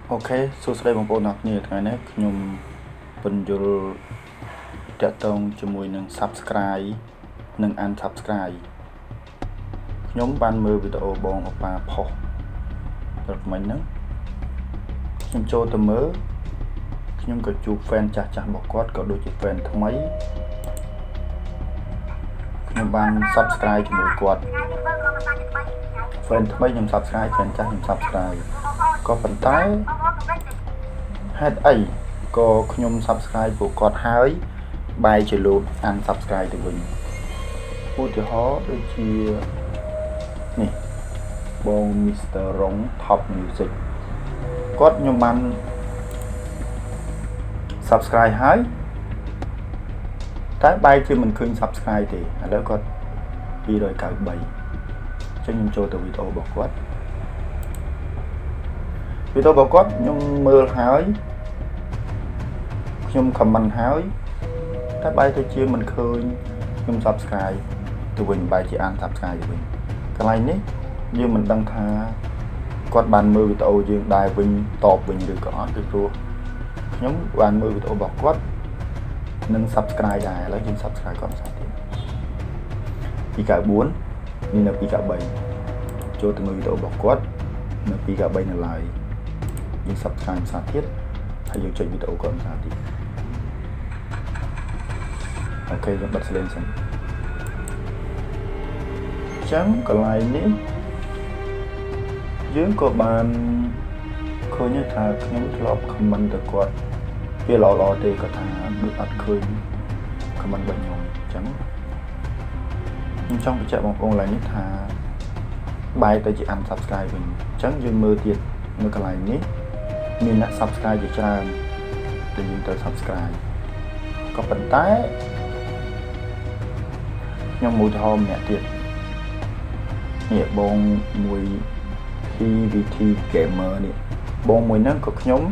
អូខេសួស្តីបងប្អូនអរគ្នាថ្ងៃនេះខ្ញុំបញ្យល់តាក់ទងជាមួយនឹង Subscribe និង Unsubscribe ខ្ញុំបានមើលវីដេអូបងអប៉ាផុសព្រឹកមិញហ្នឹងខ្ញុំចូលទៅមើលខ្ញុំក៏ជួប fan ចាស់របស់គាត់ក៏ដូចជា fan ថ្មីខ្ញុំបាន Subscribe ជាមួយគាត់ fan ថ្មីខ្ញុំ Subscribe fan ចាស់ខ្ញុំ Subscribe ក៏ប៉ុន្តែហេតុអីក៏ខ្ញុំ Subscribe ពួកគាត់ហើយបែរជាលោត Unsubscribe ទៅវិញឧទាហរណ៍ដូចជានេះបង Mr. Rong Top Music គាត់ខ្ញុំបាន Subscribe ហើយតែបែរជាមិនឃើញ Subscribe ទេឥឡូវគាត់293ចឹងខ្ញុំចូលទៅវីដេអូរបស់គាត់ខ្ញុំមើលហើយខ្ញុំ comment ហើយតែបែរទៅជាមិនឃើញខ្ញុំ Subscribe ទៅវិញបែរជា Unsubscribe ទៅវិញកន្លែងនេះយើងមិនដឹងថាគាត់បានមើលវីដេអូយើងដែរវិញតបវិញឬក៏អត់ពីព្រោះខ្ញុំបានមើលវីដេអូរបស់គាត់និង Subscribe ដែរឥឡូវយើង Subscribe គាត់ម្សិលទៀត294នេះនៅ293ចូលទៅមើលវីដេអូរបស់គាត់នៅ293នៅឡើយយើង Subscribe ម្សិលទៀតហើយយើងចុចវីដេអូគាត់ម្សិលទៀតអូខេយើងបិទ silent សិនចឹងកន្លែងនេះយើងក៏បានឃើញថាខ្ញុំធ្លាប់ comment ទៅគាត់វាល្អទេគាត់ថាដូចអត់ឃើញ comment របស់ខ្ញុំចឹងខ្ញុំចង់បញ្ជាក់បងប្អូនឡើងនេះថាបែរទៅជា Unsubscribe វិញចឹងយើងមើលទៀតនៅកន្លែងនេះមានអ្នក Subscribe ជាច្រើនដែលយើងត្រូវ Subscribe ក៏ប៉ុន្តែខ្ញុំមួយថោម្នាក់ទៀតនេះបងមួយ PVT Gamer នេះបងមួយហ្នឹងក៏ខ្ញុំ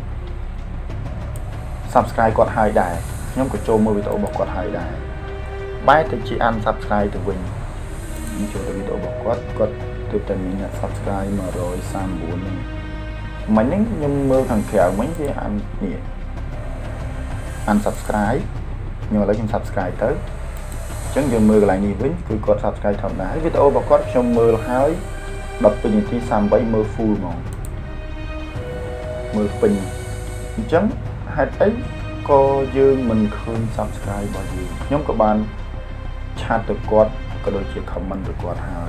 Subscribe គាត់ហើយដែរខ្ញុំក៏ចូលមើលវីដេអូរបស់គាត់ហើយដែរបែរទៅជា Unsubscribe ទៅវិញខ្ញុំចូលទៅវីដេអូរបស់គាត់ទើបតែមានអ្នក Subscribe 139នេះមិញហ្នឹងខ្ញុំមើលខាងក្រៅមិញវានេះ Unsubscribe ខ្ញុំឥឡូវខ្ញុំ Subscribe ទៅអញ្ចឹងយើងមើលកន្លែងនេះវិញគឺគាត់ Subscribe ធម្មតាហើយវីដេអូរបស់គាត់ខ្ញុំមើលហើយ12នាទី38មើល full ហ្មងមើលពេញអញ្ចឹងហេតុអីក៏យើងមិនឃើញ Subscribe របស់យើងខ្ញុំក៏បានឆាតទៅគាត់ក៏ដូចជា comment ទៅគាត់ហើ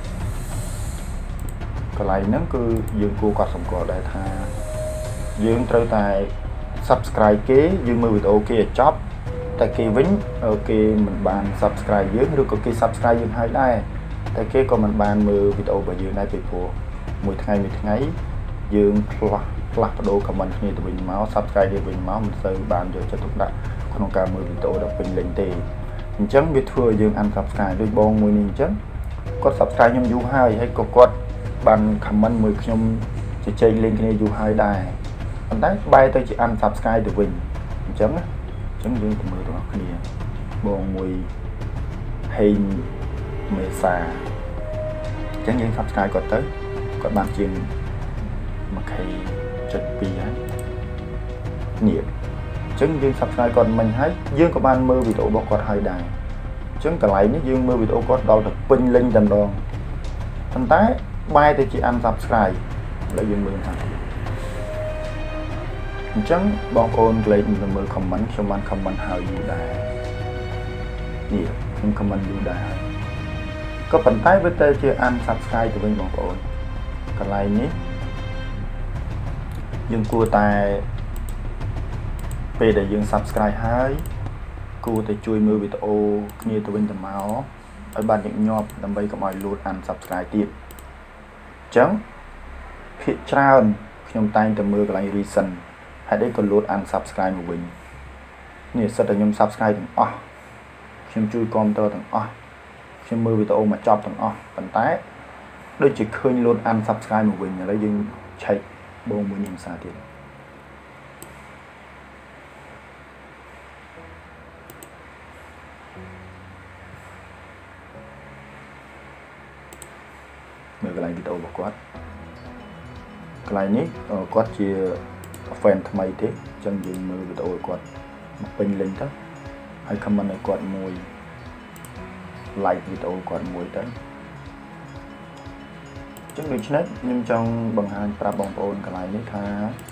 យកន្លែងហ្នឹងគឺយើងគួរគាត់សម្គាល់ដែរថាយើងត្រូវតែ Subscribe គេយើងមើលវីដេអូគេឲ្យចប់តែគេវិញគេមិនបាន Subscribe យើងឬក៏គេ Subscribe យើងហើយដែរតែគេក៏មិនបានមើលវីដេអូរបស់យើងដែរពីព្រោះមួយថ្ងៃយើងផ្លាស់ប្ដូរ comment គ្នាទៅវិញមក Subscribe ទៅវិញមកមិនសូវបានយកចិត្តទុកដាក់ក្នុងការមើលវីដេអូដល់ពេញលេញទេអញ្ចឹងវាធ្វើឲ្យយើង Unsubscribe ដូចបងមួយនេះអញ្ចឹងគាត់ Subscribe ខ្ញុំយូរហើយក៏គាត់បាន comment មួយខ្ញុំជជែកលេងគ្នាយូរហើយដែរប៉ុន្តែបែរទៅជា Unsubscribe ទៅវិញអញ្ចឹងយើងទៅមើលទាំងអស់គ្នាបងមួយហេងមេសាអញ្ចឹងយើង Subscribe គាត់ទៅគាត់បានជាង 1k.2 ហើយនេះអញ្ចឹងយើង Subscribe គាត់មិញហើយយើងក៏បានមើលវីដេអូរបស់គាត់ហើយដែរអញ្ចឹងកន្លែងនេះយើងមើលវីដេអូគាត់ដល់ទៅពេញលេញតែម្ដងប៉ុន្តែបែរទៅជា Unsubscribe ឥឡូវយើងមើលថាអញ្ចឹងបងប្អូនកលេចទៅមើល comment ខ្ញុំបាន comment ហើយយូរដែរនេះខ្ញុំ comment យូរដែរហើយក៏ប៉ុន្តែវាទៅជា Unsubscribe ទៅវិញបងប្អូនកន្លែងនេះយើងគួរតែពេលដែលយើង Subscribe ហើយគួរតែជួយមើលវីដេអូគ្នាទៅវិញទៅមកឲ្យបានញឹកញាប់ដើម្បីកុំឲ្យលួច Unsubscribe ទៀតអញ្ចឹងភាគច្រើនខ្ញុំតែងតែមើលកន្លែង recent ហេតុអីក៏លួច Unsubscribe មកវិញនេះសិតតែខ្ញុំ Subscribe ទាំងអស់ខ្ញុំជួយគាំទ្រទាំងអស់ខ្ញុំមើលវីដេអូមកចប់ទាំងអស់ប៉ុន្តែដូចជាឃើញលួច Unsubscribe មកវិញឥឡូវយើងឆែកបងមួយនេះម្សិលទៀតមើលកន្លែងវីដេអូរបស់គាត់ កកន្លែងនេះគាត់ជា fan ថ្មីទេអញ្ចឹងយើងមើលវីដេអូគាត់ពេញលេញទៅហើយ comment ឲ្យគាត់មួយ like វីដេអូគាត់មួយទៅអញ្ចឹងដូច្នេះខ្ញុំចង់បង្ហាញប្រាប់បងប្អូនកន្លែងនេះថា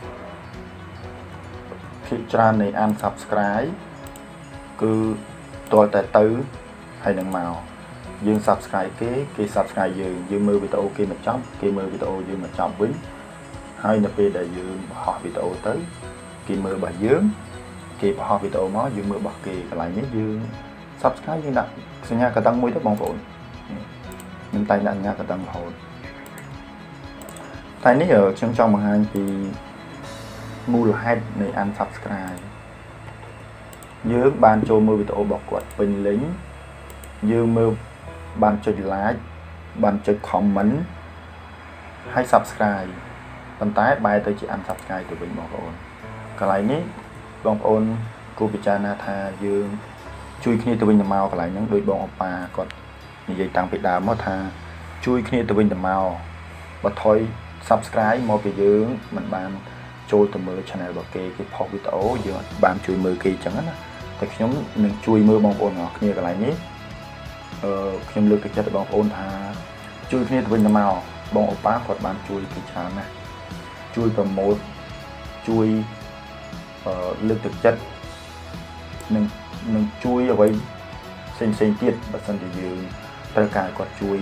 ភាគច្រើននៃ unsubscribe គឺតលតែទៅហើយនឹងមកយើង subscribe គេ subscribe យើងមើលវីដេអូគេមកចប់គេមើលវីដេអូយើងមកចប់វិញហើយនៅពេលដែលយើងបង្ហោះវីដេអូទៅគេមើលរបស់យើងគេបង្ហោះវីដេអូមកយើងមើលរបស់គេកន្លែងនេះយើង subscribe យើងដាក់សញ្ញាកណ្ដឹងមួយទៅបងប្អូនខ្ញុំតែងដាក់សញ្ញាកណ្ដឹងរហូតតែនេះខ្ញុំចង់បង្ហាញពីមូលហេតុនៃ unsubscribe យើងបានចូលមើលវីដេអូរបស់គាត់ពេញលេញយើងមើលបានចុច like បានចុច comment ហើយ subscribe ប៉ុន្តែបែរទៅជា unsubscribe ទៅវិញបងប្អូនកន្លែងនេះបងប្អូនគួរពិចារណាថាយើងជួយគ្នាទៅវិញទៅមកកន្លែងហ្នឹងដោយបងអប៉ាគាត់និយាយតាំងពីដើមមកថាជួយគ្នាទៅវិញទៅមកបើថយ subscribe មកពីយើងមិនបានចូលទៅមើល channel របស់គេផុសវីដេអូយើងអត់បានជួយមើលគេអញ្ចឹងណាតែខ្ញុំនឹងជួយមើលបងប្អូនទាំងអស់គ្នាកន្លែងនេះខ្ញុំលើកទឹកចិត្តដល់បងប្អូនថាជួយគ្នាទៅវិញទៅមកបងអប៉ាគាត់បានជួយគេច្រើនណាស់ជួយប្រម៉ូទជួយលើកទឹកចិត្តនឹងជួយអ្វីផ្សេងទៀតបើសិនជាយើងត្រូវការគាត់ជួយ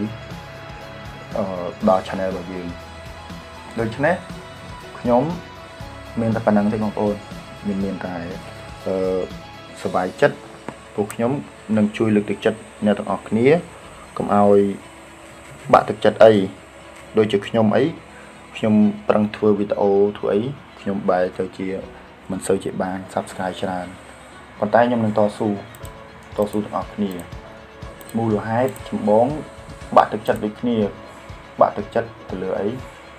ដល់ channel របស់យើងដូច្នេះខ្ញុំមានតែប៉ុណ្្នឹងទេបងប្អូនមានតែសប្បាយចិត្តពួកខ្ញុំនឹងជួយលើកទឹកចិត្តអ្នកទាំងអស់គ្នាកុំឲ្យបាក់ទឹកចិត្តអីដូចជាខ្ញុំអីខ្ញុំប្រឹងធ្វើវីដេអូធ្វើអីខ្ញុំបែរទៅជាមិនសូវជាបាន subscribe ច្រើនប៉ុន្តែខ្ញុំនឹងតស៊ូទាំងអស់គ្នាមូលហេតុចម្បងបាក់ទឹកចិត្តដូចគ្នាបាក់ទឹកចិត្តទៅលើអី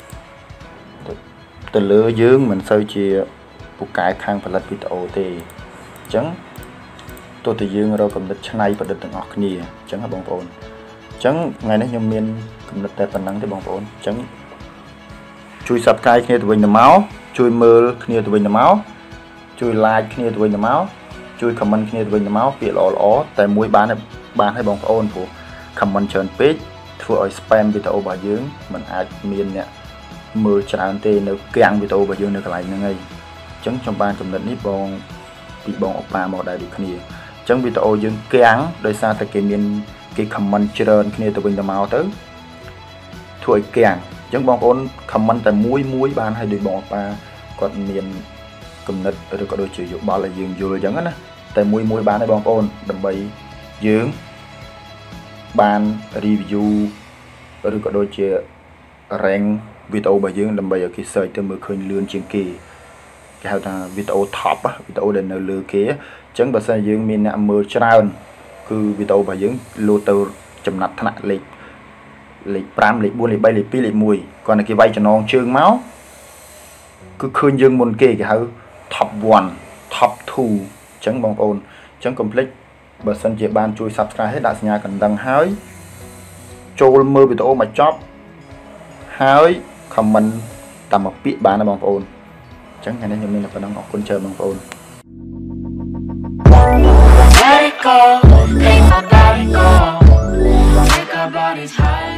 ទៅលើយើងមិនសូវជាពូកែខាងផលិតវីដេអូទេអញ្ចឹងទោះតែយើងរកកំណត់ឆ្នៃប្រឌិតទាំងអស់គ្នាអញ្ចឹងបងប្អូនអញ្ចឹងថ្ងៃនេះខ្ញុំមានកំណត់តែប៉ុណ្្នឹងទេបងប្អូនអញ្ចឹងជួយ subscribe គ្នាទៅវិញទៅមកជួយមើលគ្នាទៅវិញទៅមកជួយ like គ្នាទៅវិញទៅមកជួយ comment គ្នាទៅវិញទៅមកពាក្យល្អៗតែមួយបានឲ្យបងប្អូនព្រោះ comment ច្រើនពេកធ្វើឲ្យ spam វីដេអូរបស់យើងមិនអាចមានអ្នកមើលច្រើនទេនៅគាំងវីដេអូរបស់យើងនៅកន្លែងហ្នឹងហើយអញ្ចឹងខ្ញុំបានចំណុចនេះពីបងអប៉ាមកដែរដូចគ្នាអញ្ចឹងវីដេអូយើងគាំងដោយសារតែគេមានគេ comment ច្រើនគ្នាទៅវិញទៅមកទៅធ្វើឲ្យគាំងអញ្ចឹងបងប្អូន comment តែមួយបានឲ្យដូចបងអប៉ាគាត់មានគំនិតឬក៏ដូចជាយោបល់ឲ្យយើងយល់អញ្ចឹងណាតែមួយបានឲ្យបងប្អូនដើម្បីយើងបាន review ឬក៏ដូចជា rank វីដេអូរបស់យើងដើម្បីឲ្យគេ search ទៅមើលឃើញលឿនជាងគេហៅថាវីដេអូ top វីដេអូដែលនៅលើគេអញ្ចឹងបើសិនយើងមានអ្នកមើលច្រើនគឺវីដេអូរបស់យើងលោតទៅចំណាត់ថ្នាក់លេខ5លេខ4លេខ3លេខ2លេខ1គាត់តែគេវាយចំណងជើងមកគឺឃើញយើងមុនគេគេហៅ top 1 top 2អញ្ចឹងបងប្អូនអញ្ចឹងកុំភ្លេចបើសិនជាបានជួយ subscribe ឲ្យដាក់សញ្ញាកណ្ដឹងហើយចូលមើលវីដេអូមកចប់ហើយ comment តាមមួយពាក្យបានណាបងប្អូនអញ្ចឹងថ្ងៃនេះខ្ញុំមានតែប៉ុណ្្នឹងអរគុណច្រើនបងប្អូន Let it go, make my body go, make our bodies high